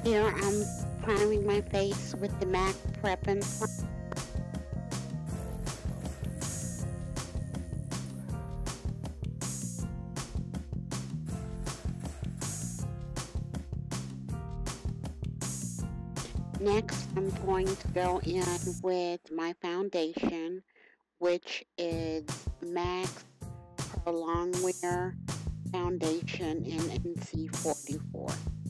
Here I'm priming my face with the MAC Prep and Next, I'm going to go in with my foundation, which is MAC's Pro Longwear Foundation in NC44.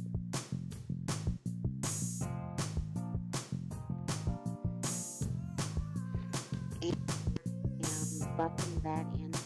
And I'm buffing that into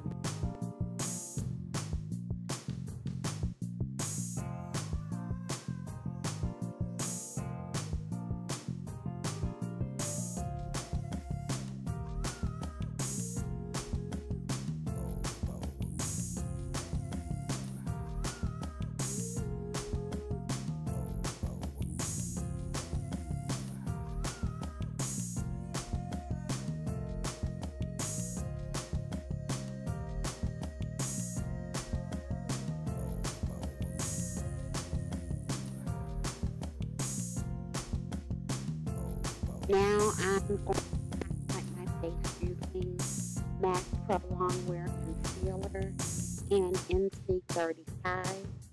Now I'm going to highlight my face using MAC Pro Longwear Concealer in NC35.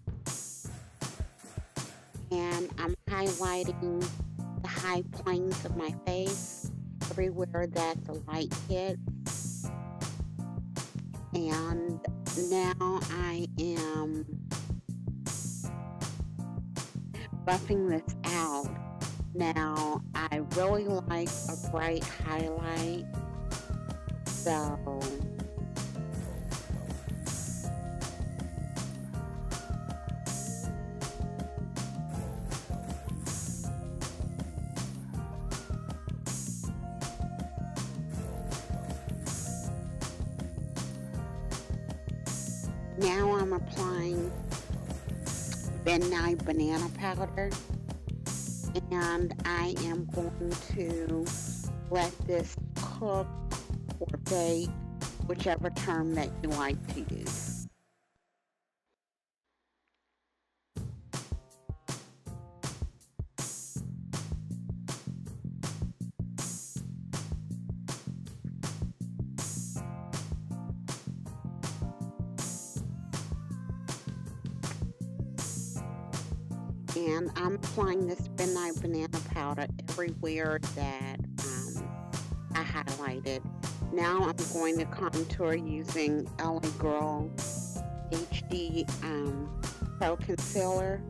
And I'm highlighting the high planes of my face, everywhere that the light hits. And now I am buffing this out. Now, I really like a bright highlight, so now I'm applying Ben Nye banana powder. And I am going to let this cook or bake, whichever term that you like to use. And I'm applying this Ben Nye banana powder everywhere that I highlighted. Now I'm going to contour using LA Girl HD Pro Concealer.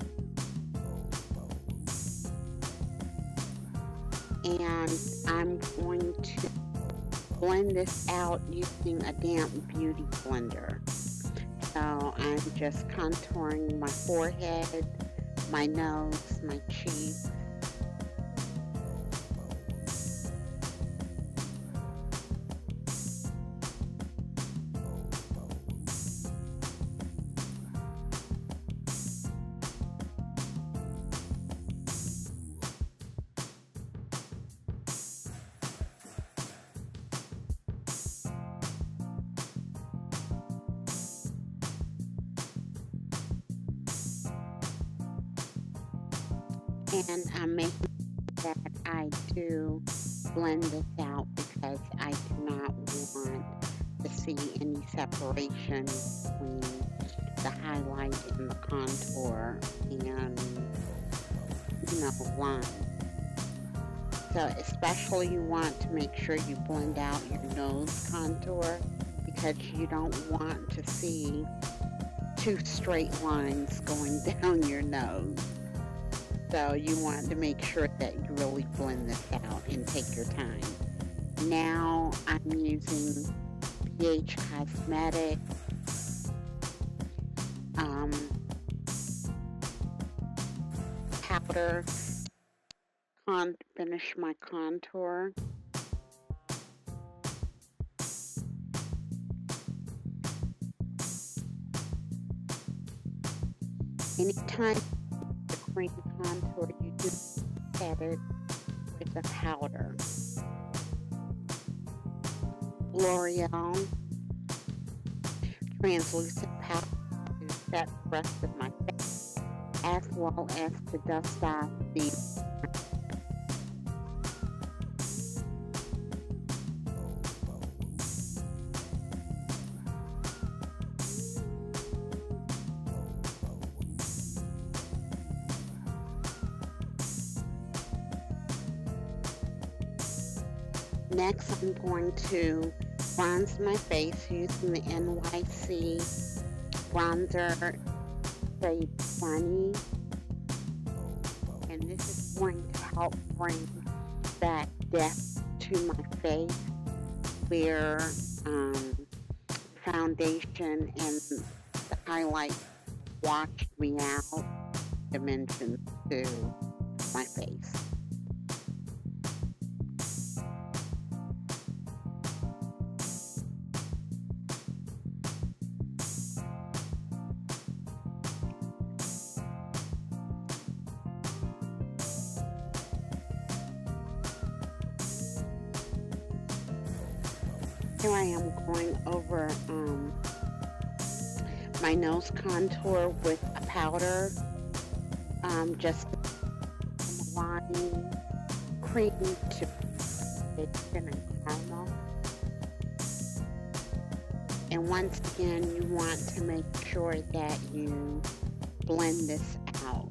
And I'm going to blend this out using a damp beauty blender. So I'm just contouring my forehead, my nose, my cheeks. And I'm making sure that I do blend this out because I do not want to see any separation between the highlight and the contour and, line. So especially you want to make sure you blend out your nose contour because you don't want to see two straight lines going down your nose. So you want to make sure that you really blend this out and take your time. Now I'm using BH Cosmetics powder finish my contour. Anytime the cream contour, you do set it with a powder. L'Oreal translucent powder to set the rest of my face as well as to dust off the Next, I'm going to bronze my face using the NYC bronzer shade Sunny, and this is going to help bring that depth to my face where foundation and the highlight washed me out dimensions to my face. Here I am going over my nose contour with a powder, just applying cream to and caramel. And once again, you want to make sure that you blend this out.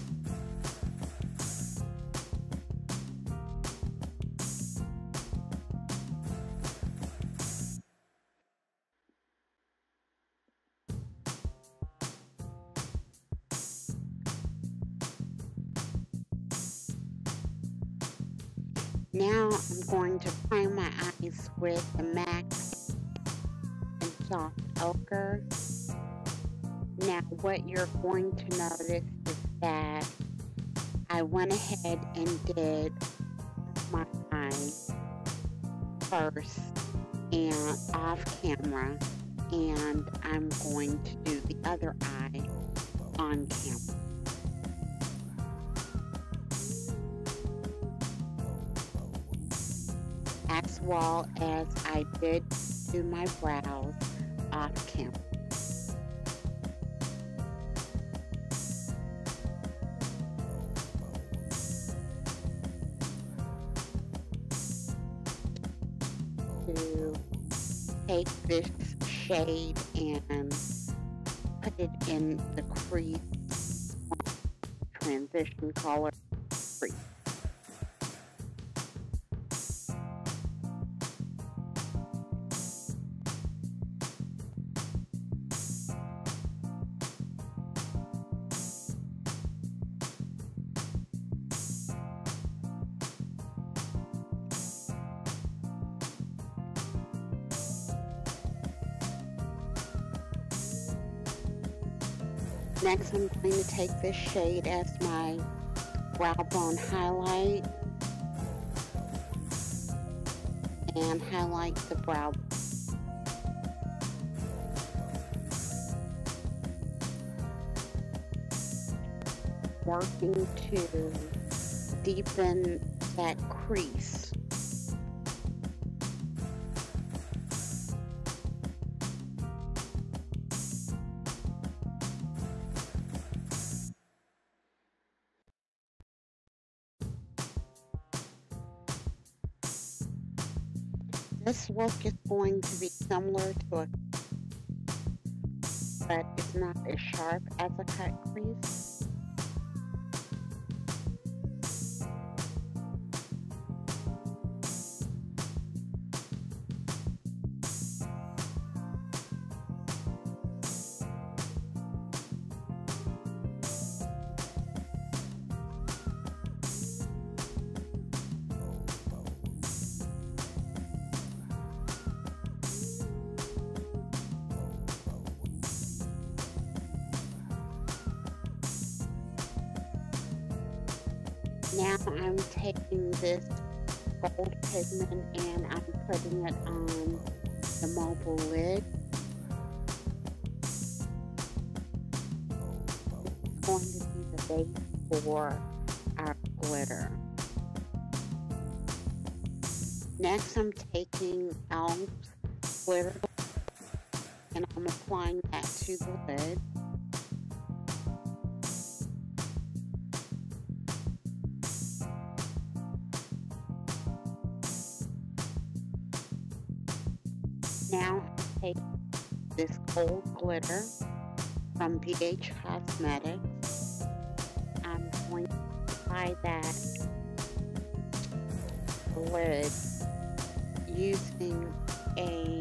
Now I'm going to prime my eyes with the MAC and Soft Ochre. Now what you're going to notice is that I went ahead and did my eye first and off camera, and I'm going to do the other eye on camera. As well as I did do my brows off camera. To take this shade and put it in the crease, transition color crease. Next, I'm going to take this shade as my brow bone highlight and highlight the brow. Working to deepen that crease. This look is going to be similar to a, but it's not as sharp as a cut crease. Now I'm taking this gold pigment and I'm putting it on the mobile lid. It's going to be the base for our glitter. Next I'm taking e.l.f. glitter and I'm applying that to the lid. Now I take this gold glitter from BH Cosmetics. I'm going to apply that lid using a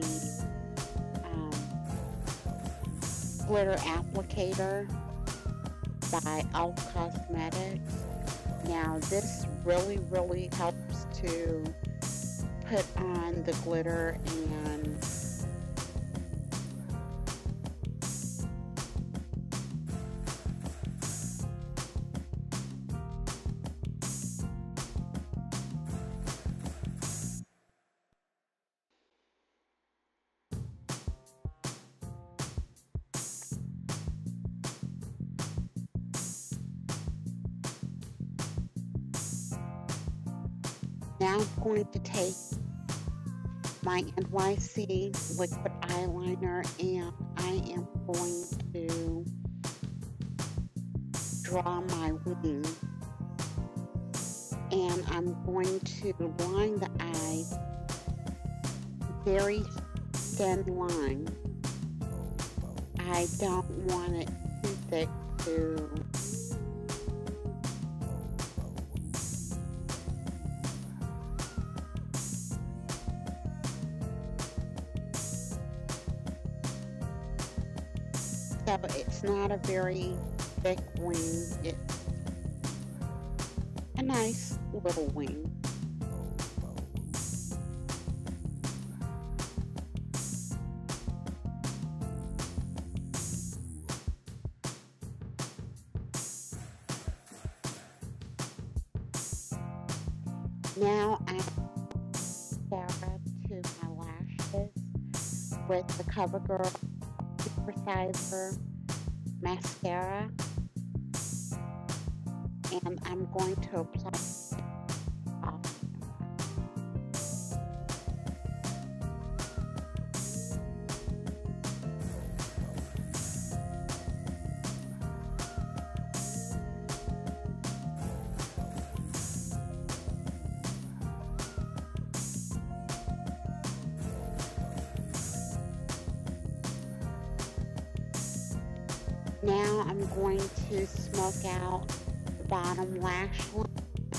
glitter applicator by Elf Cosmetics. Now this really helps to put on the glitter and now I'm going to take my NYC liquid eyeliner and I am going to draw my wing, and I'm going to line the eye, very thin line. I don't want it too thick to so it's not a very thick wing, it's a nice little wing. Now I add mascara to my lashes with the CoverGirl Supersizer mascara, and I'm going to apply off. Now I'm going to smoke out the bottom lash line.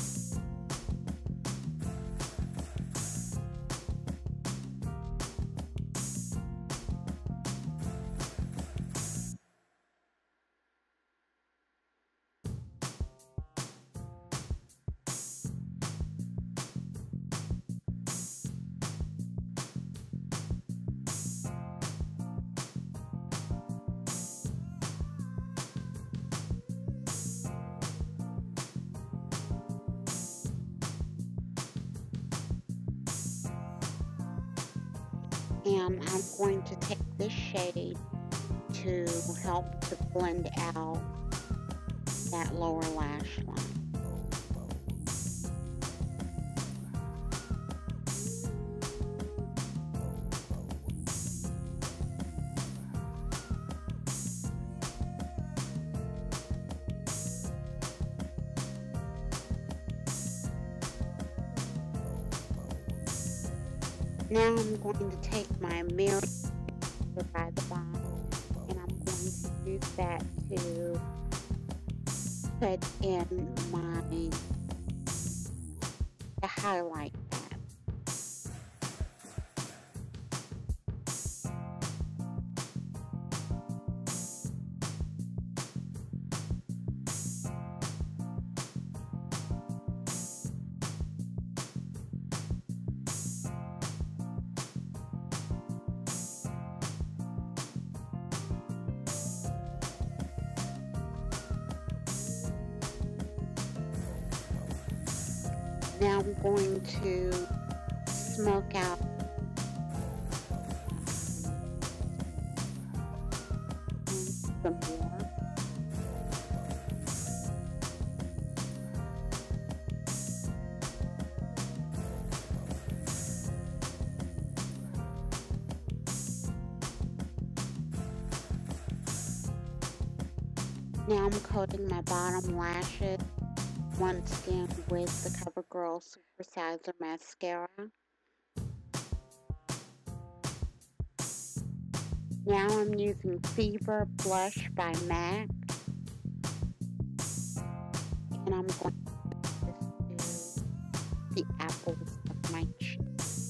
And I'm going to take this shade to help to blend out that lower lash line. Now I'm going to take my mirror by the bottom, and I'm going to use that to put in the highlight pad. Now I'm going to smoke out some more. Now I'm coating my bottom lashes once again with the CoverGirl Supersizer mascara. Now I'm using Fever Blush by MAC, and I'm going to use the apples of my cheek.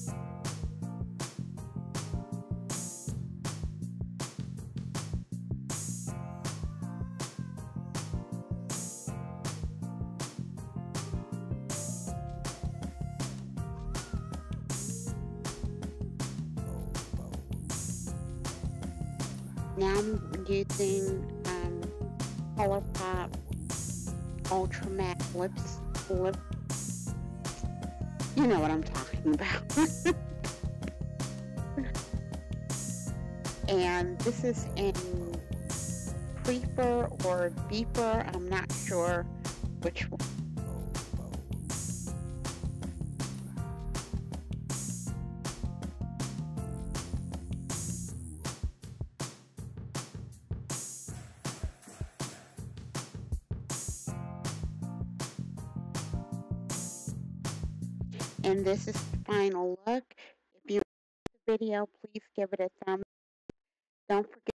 Now I'm using ColourPop Ultra Matte lip. You know what I'm talking about. And this is in Creeper or Beeper. I'm not sure which one. And this is the final look. If you like the video, please give it a thumbs up. Don't forget